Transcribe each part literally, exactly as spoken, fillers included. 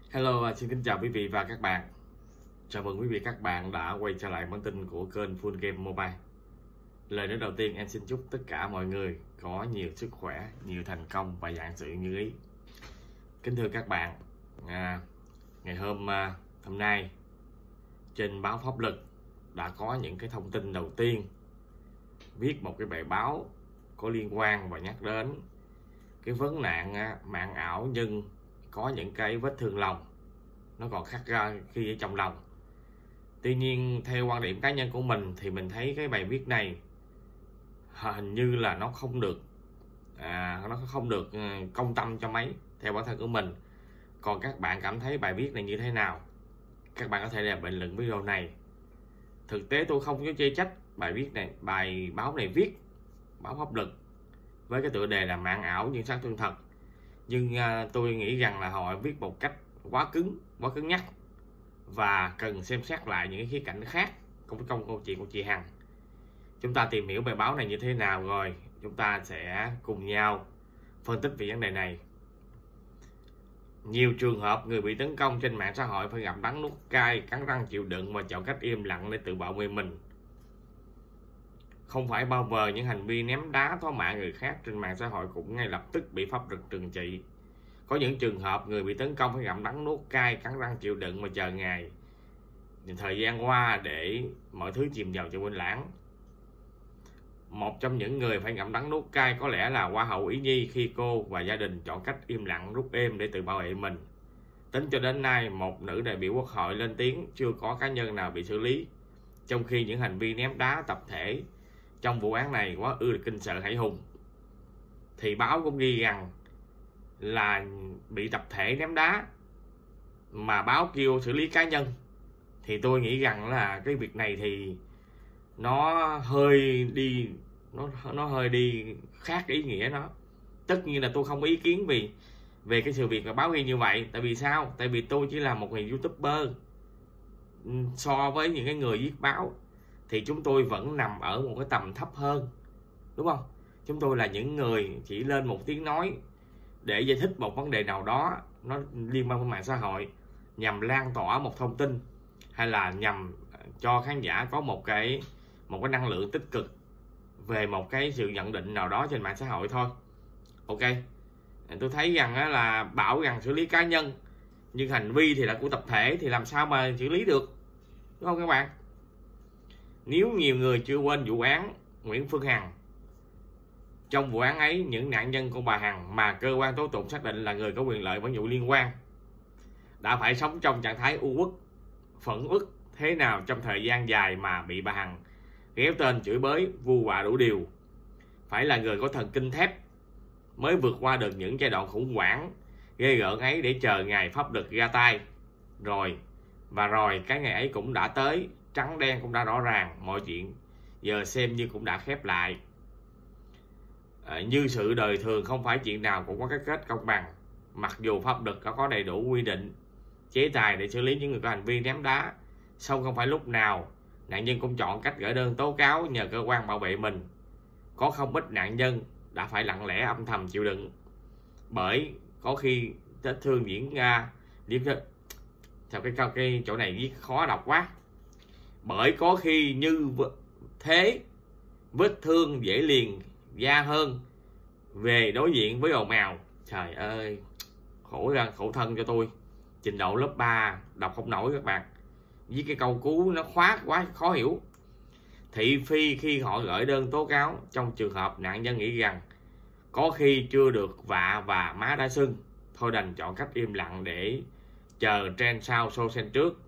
Hello, xin kính chào quý vị và các bạn. Chào mừng quý vị và các bạn đã quay trở lại bản tin của kênh Full Game Mobile. Lời nói đầu tiên em xin chúc tất cả mọi người có nhiều sức khỏe, nhiều thành công và vạn sự như ý. Kính thưa các bạn, à, ngày hôm à, hôm nay trên báo Pháp Luật đã có những cái thông tin đầu tiên, viết một cái bài báo có liên quan và nhắc đến cái vấn nạn à, mạng ảo nhưng có những cái vết thương lòng nó còn khắc ra khi ở trong lòng. Tuy nhiên theo quan điểm cá nhân của mình thì mình thấy cái bài viết này hình như là nó không được à, nó không được công tâm cho mấy theo bản thân của mình. Còn các bạn cảm thấy bài viết này như thế nào? Các bạn có thể để bình luận video này. Thực tế tôi không có chê trách bài viết này, bài báo này viết báo Pháp Luật với cái tựa đề là mạng ảo nhưng sát thương thật. Nhưng uh, tôi nghĩ rằng là họ viết một cách quá cứng, quá cứng nhắc và cần xem xét lại những cái khía cạnh khác trong công câu chuyện của chị Hằng. Chúng ta tìm hiểu bài báo này như thế nào rồi chúng ta sẽ cùng nhau phân tích về vấn đề này. Nhiều trường hợp người bị tấn công trên mạng xã hội phải gặp đắng nuốt cay, cắn răng chịu đựng và chọn cách im lặng để tự bảo vệ mình. Không phải bao giờ những hành vi ném đá thó mạ người khác trên mạng xã hội cũng ngay lập tức bị pháp luật trừng trị. Có những trường hợp người bị tấn công phải gặm đắng nuốt cay, cắn răng chịu đựng và chờ ngày thời gian qua để mọi thứ chìm vào trong quên lãng. Một trong những người phải gặm đắng nuốt cay có lẽ là Hoa hậu Ý Nhi khi cô và gia đình chọn cách im lặng rút êm để tự bảo vệ mình. Tính cho đến nay, một nữ đại biểu quốc hội lên tiếng chưa có cá nhân nào bị xử lý, trong khi những hành vi ném đá tập thể trong vụ án này quá ư là kinh sợ hãi hùng. Thì báo cũng ghi rằng là bị tập thể ném đá mà báo kêu xử lý cá nhân, thì tôi nghĩ rằng là cái việc này thì nó hơi đi nó nó hơi đi khác ý nghĩa nó. Tất nhiên là tôi không có ý kiến vì về cái sự việc mà báo ghi như vậy. Tại vì sao? Tại vì tôi chỉ là một người youtuber, so với những cái người viết báo thì chúng tôi vẫn nằm ở một cái tầm thấp hơn, đúng không? Chúng tôi là những người chỉ lên một tiếng nói để giải thích một vấn đề nào đó nó liên quan đến mạng xã hội, nhằm lan tỏa một thông tin hay là nhằm cho khán giả có một cái một cái năng lượng tích cực về một cái sự nhận định nào đó trên mạng xã hội thôi. Ok, tôi thấy rằng là bảo rằng xử lý cá nhân nhưng hành vi thì là của tập thể thì làm sao mà xử lý được, đúng không các bạn? Nếu nhiều người chưa quên vụ án Nguyễn Phương Hằng, trong vụ án ấy những nạn nhân của bà Hằng mà cơ quan tố tụng xác định là người có quyền lợi với vụ liên quan đã phải sống trong trạng thái u uất, phẫn uất thế nào trong thời gian dài mà bị bà Hằng ghéo tên chửi bới vu vạ đủ điều. Phải là người có thần kinh thép mới vượt qua được những giai đoạn khủng hoảng ghê gớm ấy để chờ ngày pháp luật ra tay. Rồi và rồi cái ngày ấy cũng đã tới, trắng đen cũng đã rõ ràng, mọi chuyện giờ xem như cũng đã khép lại. À, như sự đời thường không phải chuyện nào cũng có cái kết công bằng. Mặc dù pháp luật có đầy đủ quy định chế tài để xử lý những người có hành vi ném đá, song không phải lúc nào nạn nhân cũng chọn cách gửi đơn tố cáo nhờ cơ quan bảo vệ mình. Có không ít nạn nhân đã phải lặng lẽ âm thầm chịu đựng, bởi có khi vết thương diễn ra điểm theo cái câu cái chỗ này viết khó đọc quá. Bởi có khi như thế vết thương dễ liền da hơn về đối diện với ồn ào. Trời ơi, khổ ra khổ thân cho tôi, trình độ lớp ba đọc không nổi các bạn. Với cái câu cú nó khoát quá khó hiểu. Thị phi khi họ gửi đơn tố cáo trong trường hợp nạn nhân nghĩ rằng có khi chưa được vạ và má đã sưng, thôi đành chọn cách im lặng để chờ trend sau show sen trước.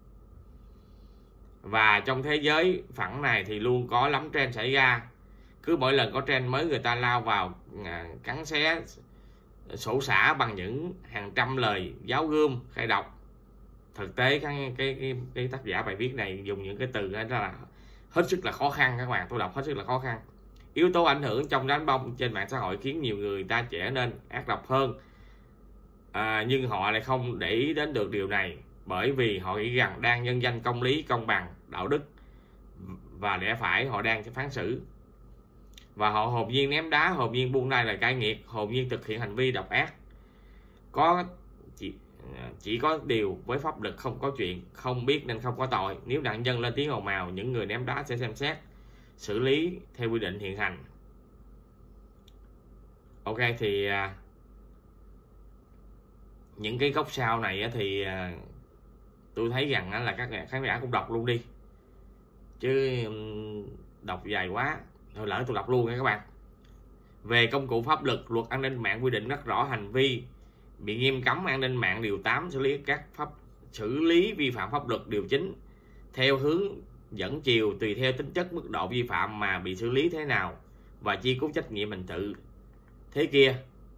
Và trong thế giới phẳng này thì luôn có lắm trend xảy ra. Cứ mỗi lần có trend mới người ta lao vào à, cắn xé sổ xả bằng những hàng trăm lời giáo gươm khai độc. Thực tế cái, cái, cái, cái tác giả bài viết này dùng những cái từ đó là hết sức là khó khăn các bạn. Tôi đọc hết sức là khó khăn. Yếu tố ảnh hưởng trong đánh bom trên mạng xã hội khiến nhiều người ta trở nên ác độc hơn, à, nhưng họ lại không để ý đến được điều này, bởi vì họ nghĩ rằng đang nhân danh công lý, công bằng, đạo đức và lẽ phải họ đang phán xử. Và họ hồn nhiên ném đá, hồn nhiên buông tay là cai nghiệt, hồn nhiên thực hiện hành vi độc ác. Có chỉ có điều với pháp luật không có chuyện, không biết nên không có tội. Nếu nạn nhân lên tiếng ồn ào, những người ném đá sẽ xem xét xử lý theo quy định hiện hành. Ok, thì à, những cái góc sau này thì à, tôi thấy rằng là các khán giả cũng đọc luôn đi, chứ đọc dài quá thôi lỡ tôi đọc luôn nha các bạn. Về công cụ pháp luật, luật an ninh mạng quy định rất rõ hành vi bị nghiêm cấm an ninh mạng điều tám xử lý các pháp xử lý vi phạm pháp luật điều chín theo hướng dẫn chiều tùy theo tính chất mức độ vi phạm mà bị xử lý thế nào và chi cứu trách nhiệm hình sự thế kia.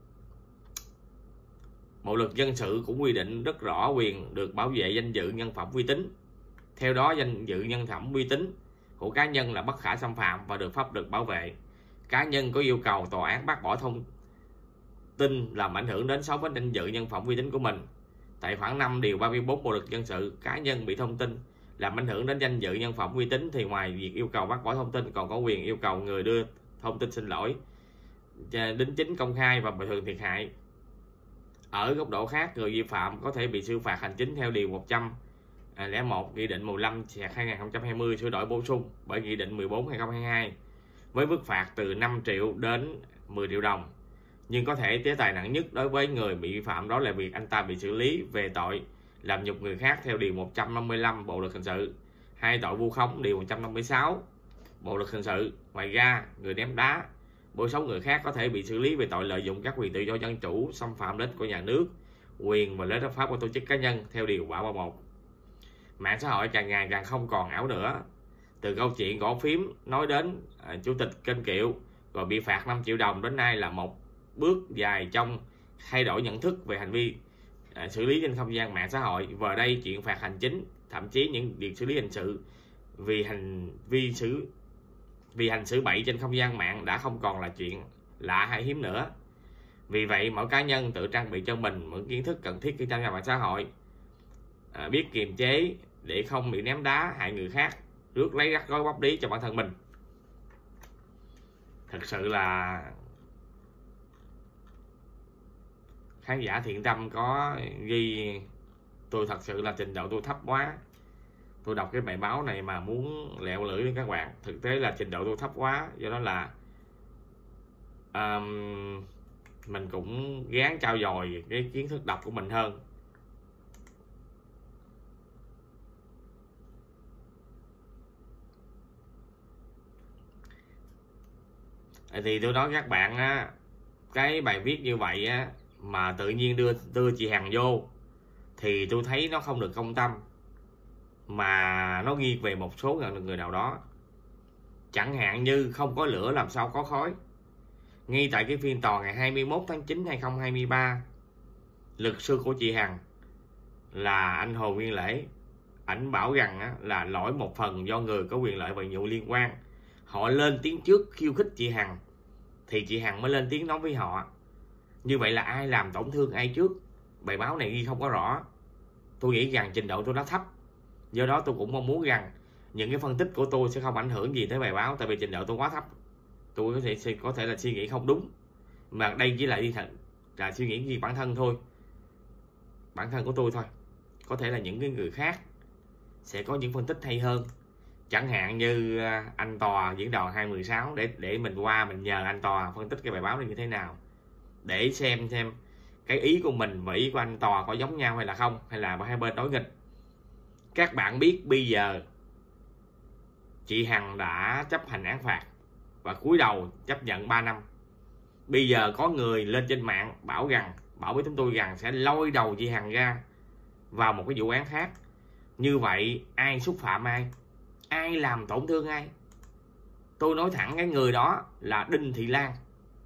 Bộ luật dân sự cũng quy định rất rõ quyền được bảo vệ danh dự nhân phẩm uy tín. Theo đó, danh dự nhân phẩm uy tín của cá nhân là bất khả xâm phạm và được pháp luật bảo vệ. Cá nhân có yêu cầu tòa án bác bỏ thông tin làm ảnh hưởng đến xấu đến danh dự nhân phẩm uy tín của mình. Tại khoản năm điều ba mươi tư Bộ luật dân sự, cá nhân bị thông tin làm ảnh hưởng đến danh dự nhân phẩm uy tín thì ngoài việc yêu cầu bác bỏ thông tin còn có quyền yêu cầu người đưa thông tin xin lỗi, đính chính công khai và bồi thường thiệt hại. Ở góc độ khác, người vi phạm có thể bị xử phạt hành chính theo điều một trăm lẻ một Nghị định mười lăm hai nghìn không trăm hai mươi sửa đổi bổ sung bởi Nghị định mười bốn hai nghìn không trăm hai mươi hai với mức phạt từ năm triệu đến mười triệu đồng. Nhưng có thể chế tài nặng nhất đối với người bị vi phạm đó là việc anh ta bị xử lý về tội làm nhục người khác theo điều một trăm năm mươi lăm Bộ luật hình sự, hay tội vu khống điều một trăm năm mươi sáu Bộ luật hình sự. Ngoài ra, người ném đá bôi xấu người khác có thể bị xử lý về tội lợi dụng các quyền tự do dân chủ, xâm phạm đến của nhà nước, quyền và lợi ích hợp pháp của tổ chức cá nhân theo điều ba mươi mốt. Mạng xã hội càng ngày càng không còn ảo nữa. Từ câu chuyện gõ phím nói đến à, chủ tịch kênh Kiệu rồi bị phạt năm triệu đồng đến nay là một bước dài trong thay đổi nhận thức về hành vi à, xử lý trên không gian mạng xã hội. Và đây chuyện phạt hành chính, thậm chí những việc xử lý hình sự vì hành vi xử vì hành xử bậy trên không gian mạng đã không còn là chuyện lạ hay hiếm nữa. Vì vậy, mỗi cá nhân tự trang bị cho mình những kiến thức cần thiết khi tham gia mạng xã hội, à, biết kiềm chế để không bị ném đá hại người khác, rước lấy rắc rối pháp lý cho bản thân mình. Thật sự là khán giả thiện tâm có ghi tôi thật sự là trình độ tôi thấp quá. Tôi đọc cái bài báo này mà muốn lẹo lưỡi với các bạn. Thực tế là trình độ tôi thấp quá, do đó là um, mình cũng gắng trau dồi cái kiến thức đọc của mình hơn. Thì tôi nói các bạn á, cái bài viết như vậy á mà tự nhiên đưa đưa chị Hằng vô thì tôi thấy nó không được công tâm, mà nó nghiêng về một số người nào đó. Chẳng hạn như không có lửa làm sao có khói. Ngay tại cái phiên tòa ngày hai mươi mốt tháng chín năm hai nghìn không trăm hai mươi ba, luật sư của chị Hằng là anh Hồ Nguyên Lễ, ảnh bảo rằng á, là lỗi một phần do người có quyền lợi và nhiệm vụ liên quan. Họ lên tiếng trước khiêu khích chị Hằng thì chị Hằng mới lên tiếng nói với họ. Như vậy là ai làm tổn thương ai trước? Bài báo này ghi không có rõ. Tôi nghĩ rằng trình độ tôi nó thấp, do đó tôi cũng mong muốn rằng những cái phân tích của tôi sẽ không ảnh hưởng gì tới bài báo, tại vì trình độ tôi quá thấp. Tôi có thể có thể là suy nghĩ không đúng, mà đây chỉ là đi thật là suy nghĩ gì bản thân thôi, bản thân của tôi thôi. Có thể là những cái người khác sẽ có những phân tích hay hơn, chẳng hạn như anh Tòa diễn đàn hai mười sáu, để để mình qua mình nhờ anh Tòa phân tích cái bài báo này như thế nào, để xem xem cái ý của mình và ý của anh Tòa có giống nhau hay là không, hay là hai bên đối nghịch. Các bạn biết bây giờ chị Hằng đã chấp hành án phạt và cúi đầu chấp nhận ba năm. Bây giờ có người lên trên mạng bảo rằng, bảo với chúng tôi rằng sẽ lôi đầu chị Hằng ra vào một cái vụ án khác. Như vậy ai xúc phạm ai? Ai làm tổn thương ai? Tôi nói thẳng, cái người đó là Đinh Thị Lan,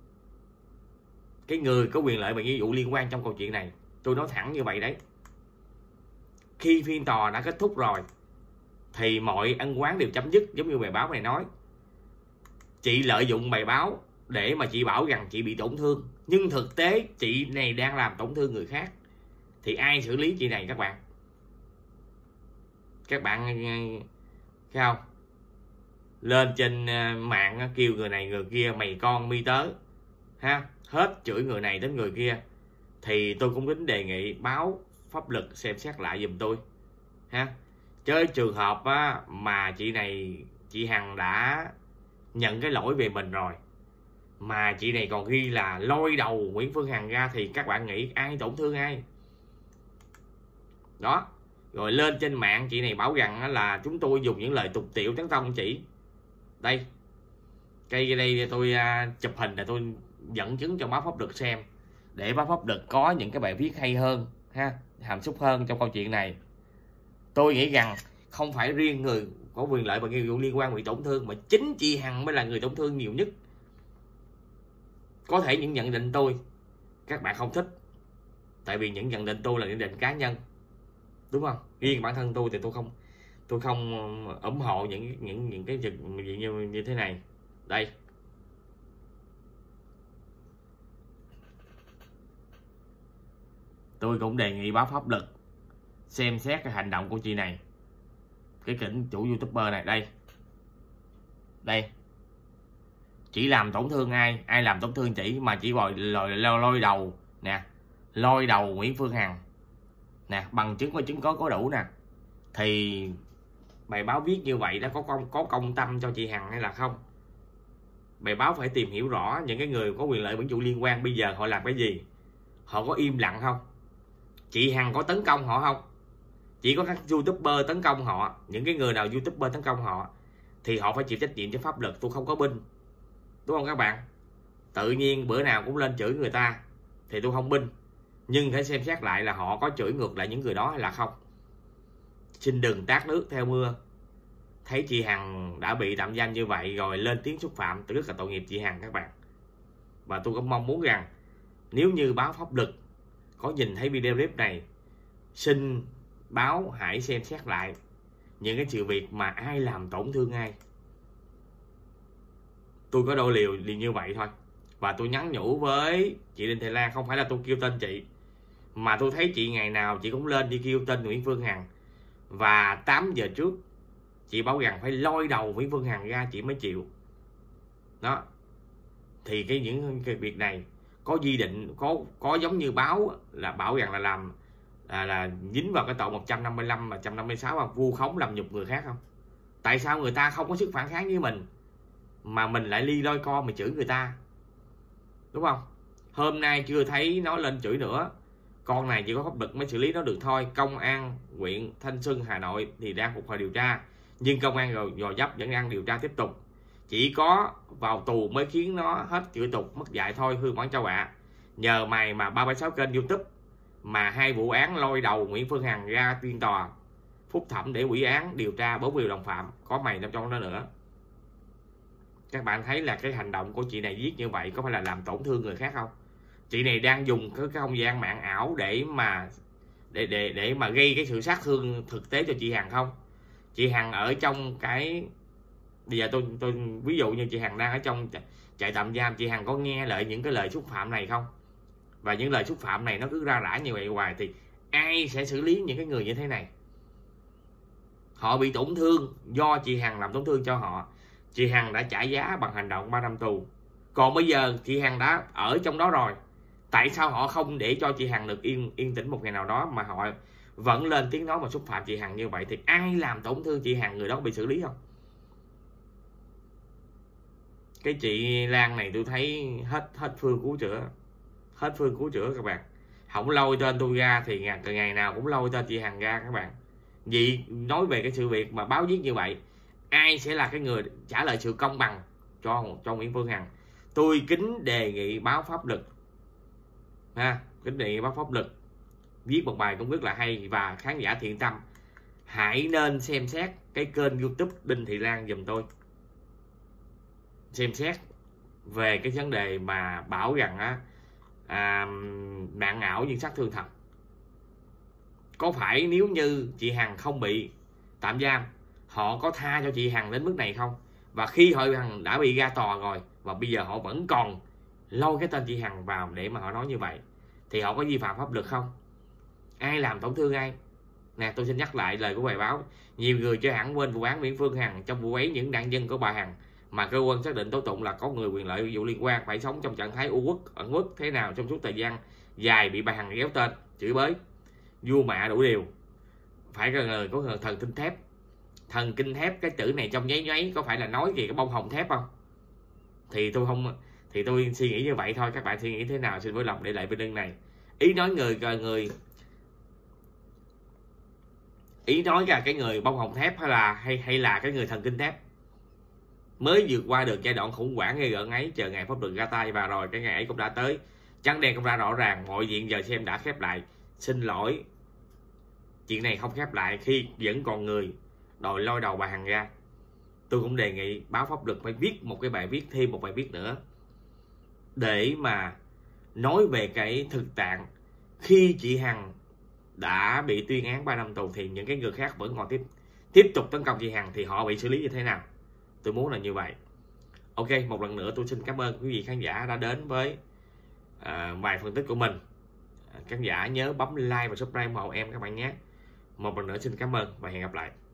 cái người có quyền lợi và nghĩa vụ liên quan trong câu chuyện này. Tôi nói thẳng như vậy đấy. Khi phiên tòa đã kết thúc rồi thì mọi ân oán đều chấm dứt, giống như bài báo này nói. Chị lợi dụng bài báo để mà chị bảo rằng chị bị tổn thương, nhưng thực tế chị này đang làm tổn thương người khác. Thì ai xử lý chị này các bạn? Các bạn thấy không? Lên trên mạng kêu người này người kia mày con mi tớ ha, hết chửi người này đến người kia. Thì tôi cũng đến đề nghị báo pháp luật xem xét lại giùm tôi ha. Chơi trường hợp á, mà chị này chị Hằng đã nhận cái lỗi về mình rồi mà chị này còn ghi là lôi đầu Nguyễn Phương Hằng ra thì các bạn nghĩ ai tổn thương ai? Đó, rồi lên trên mạng chị này bảo rằng là chúng tôi dùng những lời tục tiểu tấn công chị. Đây, cây đây tôi uh, chụp hình là tôi dẫn chứng cho báo pháp luật xem, để báo pháp luật có những cái bài viết hay hơn ha, hàm xúc hơn trong câu chuyện này. Tôi nghĩ rằng không phải riêng người có quyền lợi và nghĩa vụ liên quan bị tổn thương, mà chính chị Hằng mới là người tổn thương nhiều nhất. Có thể những nhận định tôi các bạn không thích, tại vì những nhận định tôi là nhận định cá nhân, đúng không? Riêng bản thân tôi thì tôi không tôi không ủng hộ những những những cái việc như như thế này. Đây, tôi cũng đề nghị báo pháp luật xem xét cái hành động của chị này, cái kỉnh chủ YouTuber này. Đây, đây, chỉ làm tổn thương ai? Ai làm tổn thương chị mà chỉ gọi lôi, lôi, lôi đầu nè, lôi đầu Nguyễn Phương Hằng nè, bằng chứng và chứng có có đủ nè. Thì bài báo viết như vậy đã có công có công tâm cho chị Hằng hay là không? Bài báo phải tìm hiểu rõ những cái người có quyền lợi nghĩa vụ liên quan bây giờ họ làm cái gì, họ có im lặng không? Chị Hằng có tấn công họ không? Chỉ có các YouTuber tấn công họ, những cái người nào YouTuber tấn công họ thì họ phải chịu trách nhiệm cho pháp luật. Tôi không có binh, đúng không các bạn? Tự nhiên bữa nào cũng lên chửi người ta thì tôi không binh, nhưng phải xem xét lại là họ có chửi ngược lại những người đó hay là không. Xin đừng tát nước theo mưa. Thấy chị Hằng đã bị tạm giam như vậy rồi lên tiếng xúc phạm, tôi rất là tội nghiệp chị Hằng các bạn. Và tôi cũng mong muốn rằng nếu như báo pháp luật có nhìn thấy video clip này, xin báo hãy xem xét lại những cái sự việc mà ai làm tổn thương ai. Tôi có đôi liều liền như vậy thôi. Và tôi nhắn nhủ với chị Đinh Thị Lan, không phải là tôi kêu tên chị, mà tôi thấy chị ngày nào chị cũng lên đi kêu tên Nguyễn Phương Hằng. Và tám giờ trước chị bảo rằng phải lôi đầu Nguyễn Phương Hằng ra chị mới chịu. Đó, thì cái những cái việc này có quy định, có có giống như báo là bảo rằng là làm là, là dính vào cái tội một trăm năm mươi lăm và một trăm năm mươi sáu và vu khống làm nhục người khác không? Tại sao người ta không có sức phản kháng với mình mà mình lại ly lôi co mà chửi người ta, đúng không? Hôm nay chưa thấy nó lên chửi nữa, con này chỉ có pháp luật mới xử lý nó được thôi. Công an huyện Thanh Xuân Hà Nội thì đang phục hồi điều tra, nhưng công an rồi Gò Vấp vẫn đang điều tra tiếp tục. Chỉ có vào tù mới khiến nó hết chửi tục mất dạy thôi Hương Quảng Châu ạ. À. Nhờ mày mà ba mươi sáu kênh YouTube mà hai vụ án lôi đầu Nguyễn Phương Hằng ra phiên tòa phúc thẩm để ủy án điều tra bốn mươi đồng phạm, có mày nằm trong đó nữa. Các bạn thấy là cái hành động của chị này viết như vậy có phải là làm tổn thương người khác không? Chị này đang dùng cái, cái không gian mạng ảo để mà để để để mà gây cái sự sát thương thực tế cho chị Hằng không? Chị Hằng ở trong cái bây giờ tôi tôi ví dụ như chị Hằng đang ở trong trại tạm giam, chị Hằng có nghe lại những cái lời xúc phạm này không? Và những lời xúc phạm này nó cứ ra rã như vậy hoài thì ai sẽ xử lý những cái người như thế này? Họ bị tổn thương do chị Hằng làm tổn thương cho họ. Chị Hằng đã trả giá bằng hành động ba năm tù. Còn bây giờ chị Hằng đã ở trong đó rồi, tại sao họ không để cho chị Hằng được yên yên tĩnh một ngày nào đó mà họ vẫn lên tiếng nói mà xúc phạm chị Hằng như vậy? Thì ai làm tổn thương chị Hằng người đó bị xử lý không? Cái chị Lan này tôi thấy hết hết phương cứu chữa, hết phương cứu chữa các bạn. Không lôi tên tôi ra thì ngày, ngày nào cũng lôi tên chị Hằng ra các bạn. Vì nói về cái sự việc mà báo viết như vậy, ai sẽ là cái người trả lời sự công bằng cho cho Nguyễn Phương Hằng? Tôi kính đề nghị báo pháp luật ha, kính đề nghị báo pháp luật viết một bài cũng rất là hay, và khán giả thiện tâm hãy nên xem xét cái kênh YouTube Đinh Thị Lan giùm tôi, xem xét về cái vấn đề mà bảo rằng á à, mạng ảo nhưng sát thương thật. Có phải nếu như chị Hằng không bị tạm giam, họ có tha cho chị Hằng đến mức này không? Và khi họ Hằng đã bị ra tòa rồi và bây giờ họ vẫn còn lôi cái tên chị Hằng vào để mà họ nói như vậy, thì họ có vi phạm pháp luật không? Ai làm tổn thương ai? Nè, tôi xin nhắc lại lời của bài báo. Nhiều người chưa hẳn quên vụ án Nguyễn Phương Hằng. Trong vụ ấy, những nạn nhân của bà Hằng mà cơ quan xác định tố tụng là có người quyền lợi vụ liên quan phải sống trong trạng thái u uất ẩn uất thế nào trong suốt thời gian dài bị bà Hằng kéo tên chửi bới. vua mạ đủ điều. Phải có người có người thần kinh thép. Thần kinh thép, cái chữ này trong giấy nháy có phải là nói về cái bông hồng thép không? Thì tôi không thì tôi suy nghĩ như vậy thôi. Các bạn suy nghĩ thế nào xin vui lòng để lại bên lưng này. Ý nói người người ý nói ra cái người bông hồng thép hay là hay hay là cái người thần kinh thép mới vượt qua được giai đoạn khủng hoảng gây gợn ấy, chờ ngày pháp luật ra tay. Và rồi cái ngày ấy cũng đã tới, trắng đen cũng đã rõ ràng, mọi chuyện giờ xem đã khép lại. Xin lỗi, chuyện này không khép lại khi vẫn còn người đòi lôi đầu bà Hằng ra. Tôi cũng đề nghị báo pháp luật phải viết một cái bài viết, thêm một bài viết nữa để mà nói về cái thực trạng khi chị Hằng đã bị tuyên án ba năm tù thì những cái người khác vẫn còn tiếp tiếp tục tấn công chị Hằng thì họ bị xử lý như thế nào. Tôi muốn là như vậy. Ok, một lần nữa tôi xin cảm ơn quý vị khán giả đã đến với à, bài phân tích của mình. Khán giả nhớ bấm like và subscribe ủng hộ em các bạn nhé. Một lần nữa xin cảm ơn và hẹn gặp lại.